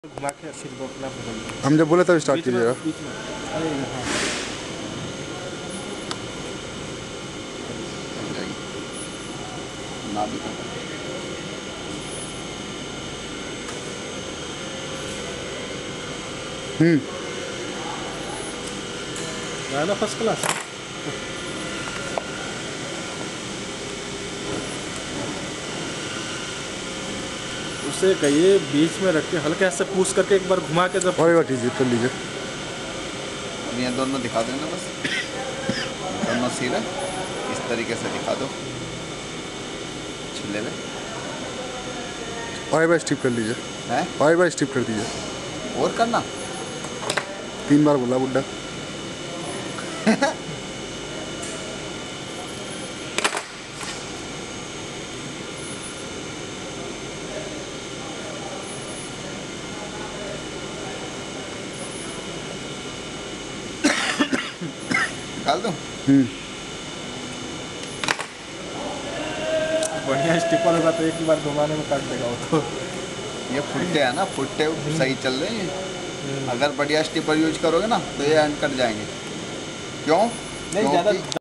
घुमा के सिर को अपना बदल दो। हम जब बोले तब स्टार्ट कीजिएगा। बीच में अरे हाँ ना भी ना फर्स्ट क्लास। उसे कहिए बीच में रख के हल्के से पुश करके एक बार घुमा के जब और एक बार कीजिए कर लीजिए। अब ये दोनों दिखा देना बस, दोनों सिर इस तरीके से दिखा दो छिले में। और एक बार स्टिप कर लीजिए। हैं? और एक बार स्टिप कर दीजिए। और करना 3 बार बोला बुड्ढा। निकाल दूं? बढ़िया स्टिपर होगा तो एक ही बार घुमाने में काट देगा वो तो। ये फुट्टे है ना, फुट्टे सही चल रहे हैं। अगर बढ़िया स्टिपर यूज करोगे ना तो ये अनकट जाएंगे। क्यों? नहीं ज़्यादा